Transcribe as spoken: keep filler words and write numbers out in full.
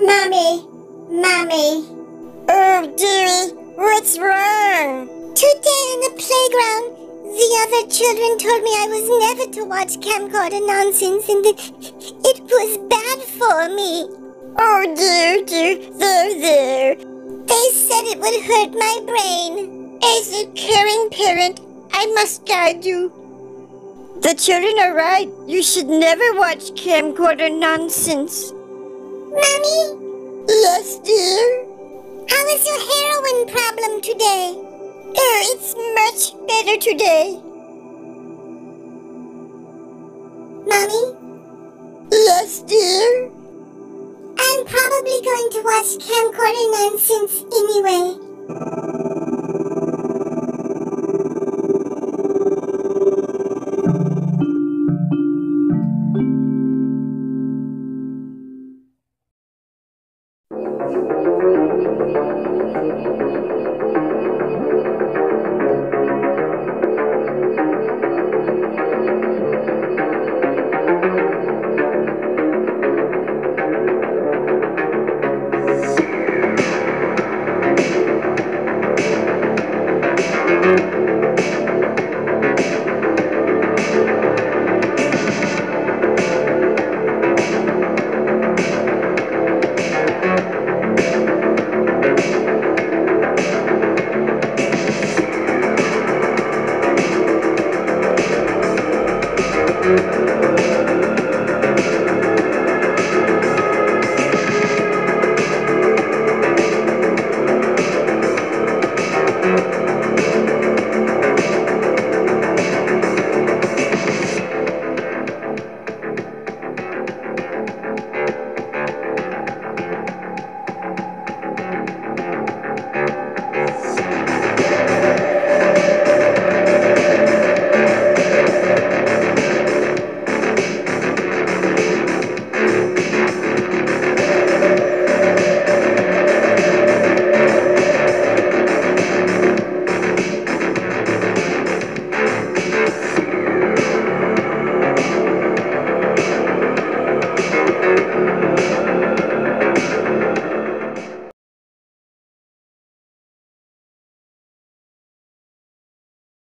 Mommy, Mommy. Oh, dearie, what's wrong? Today in the playground, the other children told me I was never to watch camcorder nonsense and that it was bad for me. Oh, dear, dear, there, there. They said it would hurt my brain. As a caring parent, I must guide you. The children are right. You should never watch camcorder nonsense. Mommy? Yes, dear? How is your heroin problem today? Oh, it's much better today. Mommy? Yes, dear? I'm probably going to watch camcorder nonsense anyway.